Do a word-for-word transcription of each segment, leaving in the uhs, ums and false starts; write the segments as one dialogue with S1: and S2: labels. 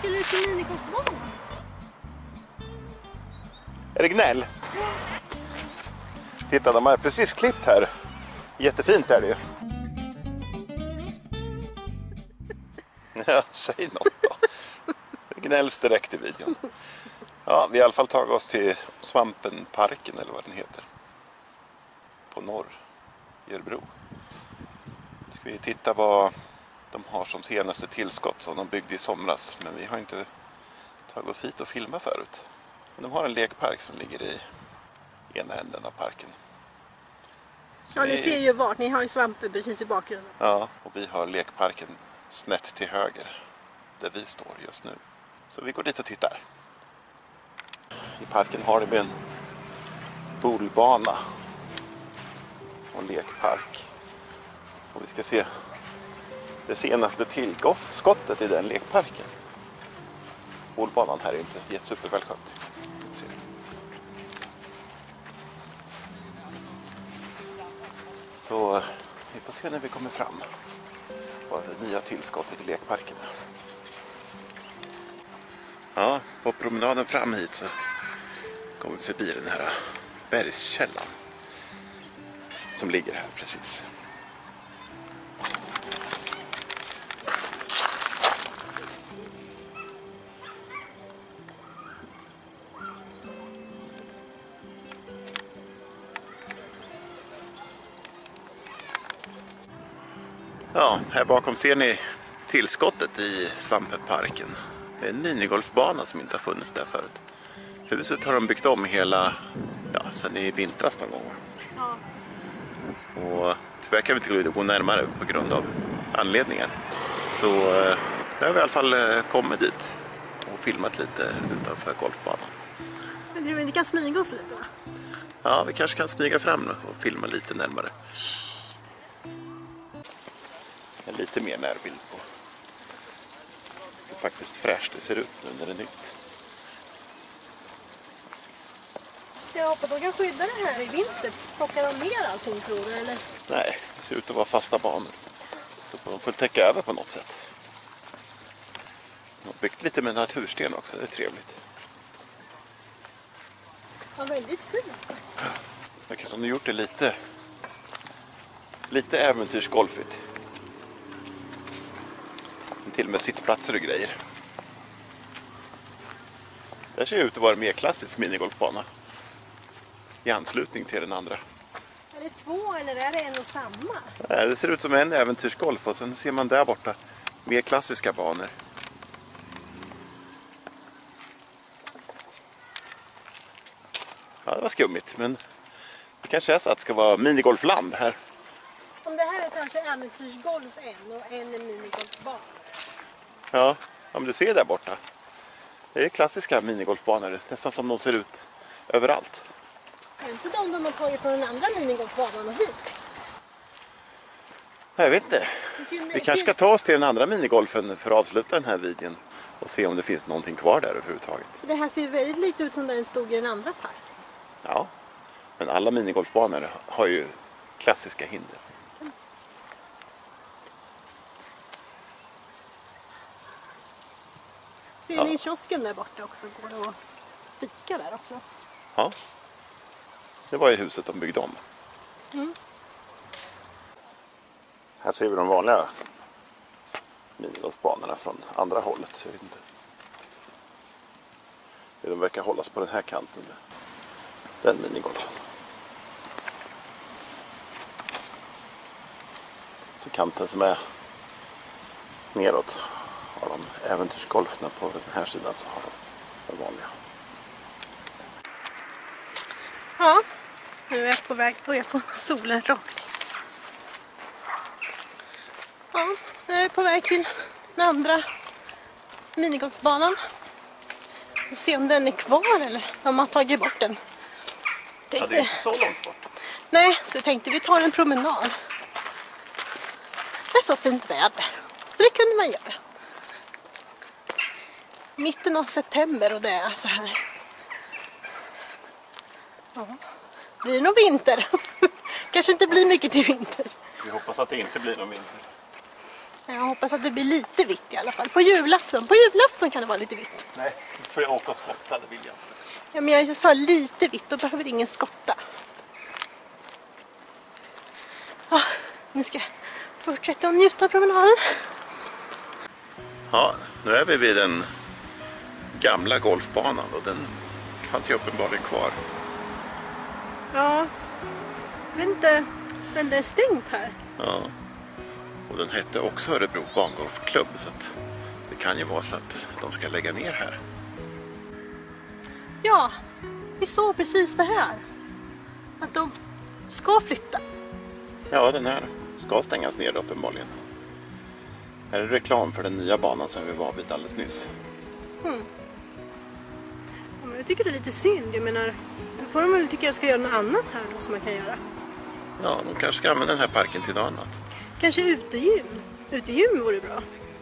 S1: skulle du till minigolfbanan?
S2: Är det gnäll?
S1: Ja.
S2: Titta, de har precis klippt här. Jättefint är det ju. Ja, säg något då. Det gnälls direkt i videon. Ja, vi har i alla fall tagit oss till Svampenparken eller vad den heter. På norr i Örebro. Ska vi titta vad de har som senaste tillskott som de byggde i somras. Men vi har inte tagit oss hit och filmat förut. Men de har en lekpark som ligger i ena änden av parken. Så
S1: ja, ni
S2: vi...
S1: ser ju vart. Ni har ju svampen precis i bakgrunden.
S2: Ja, och vi har lekparken snett till höger. Där vi står just nu. Så vi går dit och tittar. I parken har de en bolbana och lekpark. Och vi ska se det senaste tillskottet i den lekparken. Bolbanan här är inte supervälskött. Så vi får se när vi kommer fram vad det nya tillskottet i lekparken. Ja, på promenaden fram hit så kommer vi förbi den här bergskällan som ligger här precis. Ja, här bakom ser ni tillskottet i Svampenparken. Det är en minigolfbana som inte har funnits där förut. Huset har de byggt om hela, ja, sedan i vintras någon gång.
S1: Ja.
S2: Och tyvärr kan vi inte gå närmare på grund av anledningar. Så eh, nu har vi i alla fall eh, kommit dit och filmat lite utanför golfbanan.
S1: Men du, ni kan smyga oss lite, va?
S2: Ja, vi kanske kan smyga fram och filma lite närmare. En lite mer närbild på hur faktiskt fräscht det ser ut nu när det är nytt.
S1: Jag hoppas de kan skydda det här i vinter. Plockar de ner allting, tror du, eller?
S2: Nej, det ser ut att vara fasta banor. Så de får täcka över på något sätt. De har byggt lite med natursten också, det är trevligt.
S1: Ja, väldigt fint.
S2: Jag kanske har gjort det lite lite äventyrsgolfigt. Till och med sittplatser och grejer. Det här ser ut att vara en mer klassisk minigolfbana. I anslutning till den andra.
S1: Är det två eller är det en och samma?
S2: Det ser ut som en äventyrsgolf och sen ser man där borta mer klassiska banor. Ja, det var skummigt, men det kanske är så att det ska vara minigolfland här.
S1: Om det här är kanske äventyrsgolf en och en är minigolfbana.
S2: Ja, om du ser där borta. Det är klassiska minigolfbanor, nästan som de ser ut överallt.
S1: Är det inte de de har tagit från den andra minigolfbanan och hit?
S2: Jag vet inte.
S1: Vi
S2: Vi kanske ska ta oss till den andra minigolfen för att avsluta den här videon. Och se om det finns någonting kvar där överhuvudtaget.
S1: Det här ser väldigt lite ut som den stod i den andra parken.
S2: Ja, men alla minigolfbanor har ju klassiska hinder.
S1: Ser
S2: Ja.
S1: ni kiosken där borta också? Går det att fika där också?
S2: Ja, det var ju huset de byggde om.
S1: Mm.
S2: Här ser vi de vanliga minigolfbanorna från andra hållet. Så jag vet inte. De verkar hållas på den här kanten. Den minigolfen. Så kanten som är neråt har de äventyrsgolferna, på den här sidan så har de de vanliga.
S1: Ja, nu är jag på väg och jag får solen rakt. Ja, nu är jag på väg till den andra minigolfbanan. Och se om den är kvar eller om de har tagit bort den. Tänkte...
S2: Ja, det är inte så långt bort.
S1: Nej, så jag tänkte vi tar en promenad. Det är så fint väder. Det kunde man göra. Mitten av september och det är så här. Ja. Blir det nog vinter? Kanske inte blir mycket till vinter.
S2: Vi hoppas att det inte blir någon vinter.
S1: Jag hoppas att det blir lite vitt i alla fall. På julafton. På julafton kan det vara lite vitt.
S2: Nej, får jag åka och skotta, det vill jag inte.
S1: Ja, men jag sa lite vitt, då behöver ingen skotta. Ja, nu ska jag fortsätta att njuta av promenaden.
S2: Ja, nu är vi vid den gamla golfbanan och den fanns ju uppenbarligen kvar.
S1: Ja, jag vet inte, men det är stängt här.
S2: Ja, och den hette också Örebro bangolfklubb, så att det kan ju vara så att de ska lägga ner här.
S1: Ja, vi såg precis det här. Att de ska flytta.
S2: Ja, den här ska stängas ner uppenbarligen. Här är reklam för den nya banan som vi var vid alldeles nyss.
S1: Mm. Ja, men jag tycker det är lite synd. Jag menar, då får de väl tycka att jag ska göra något annat här då, som man kan göra.
S2: Ja, de kanske ska använda den här parken till något annat.
S1: Kanske utegym. Utegym vore bra.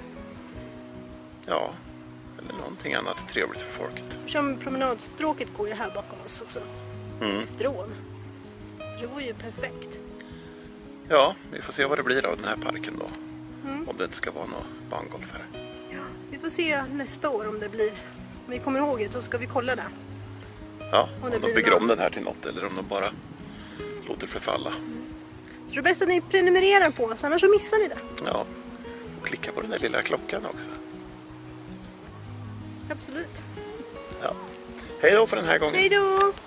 S2: Ja, eller någonting annat trevligt för folket.
S1: Som promenadstråket går ju här bakom oss också.
S2: Mm.
S1: Efterån. Så det vore ju perfekt.
S2: Ja, vi får se vad det blir av den här parken då.
S1: Mm.
S2: Om det inte ska vara någon bangolf här.
S1: Ja, vi får se nästa år om det blir. Om vi kommer ihåg det, då ska vi kolla det.
S2: Ja,
S1: Om
S2: om
S1: det
S2: de
S1: blir
S2: bygger
S1: någon-
S2: om den här till något eller om de bara låter förfalla.
S1: Så det är bäst att ni prenumererar på oss, annars så missar ni det.
S2: Ja, och klicka på den där lilla klockan också.
S1: Absolut.
S2: Ja. Hej då för den här gången.
S1: Hej då!